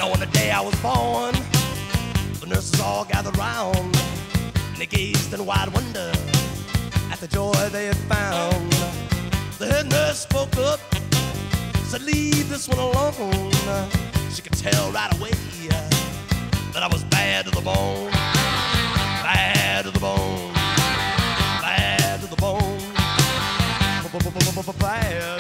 On the day I was born, the nurses all gathered round, and they gazed in wide wonder at the joy they had found. The head nurse spoke up, said, "Leave this one alone." She could tell right away that I was bad to the bone, bad to the bone, bad to the bone, bad, bad,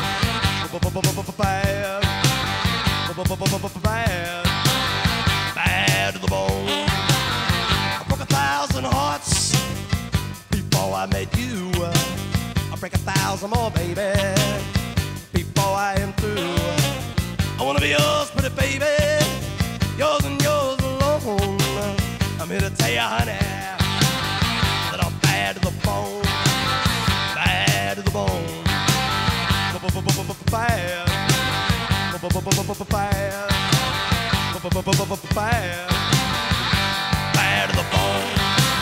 bad to the bone. I broke 1,000 hearts before I met you. I'll break 1,000 more, baby, before I am through. I wanna be yours, pretty baby, yours and yours alone. I'm here to tell you, honey, that I'm bad to the bone, bad to the bone, bad, bad to the bone.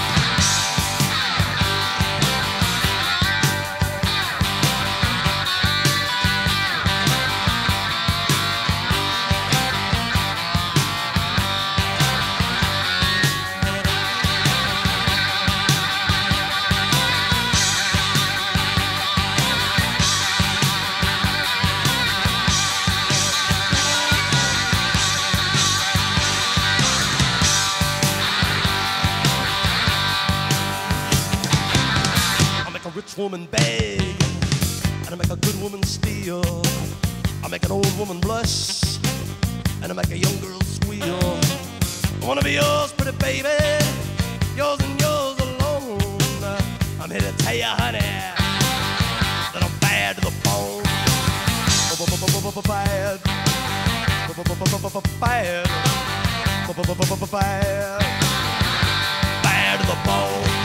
Woman beg, and I make a good woman steal. I make an old woman blush, and I make a young girl squeal. I wanna be yours, pretty baby, yours and yours alone. I'm here to tell you, honey, that I'm bad to the bone, bad, bad, bad to the bone.